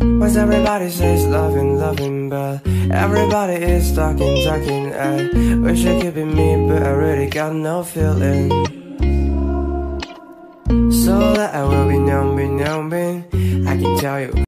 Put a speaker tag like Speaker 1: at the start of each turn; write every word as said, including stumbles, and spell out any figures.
Speaker 1: Cause everybody says loving, loving, but everybody is talking, talking. I wish you could be me, but I really got no feeling. So that I will be known, be known, be I can tell you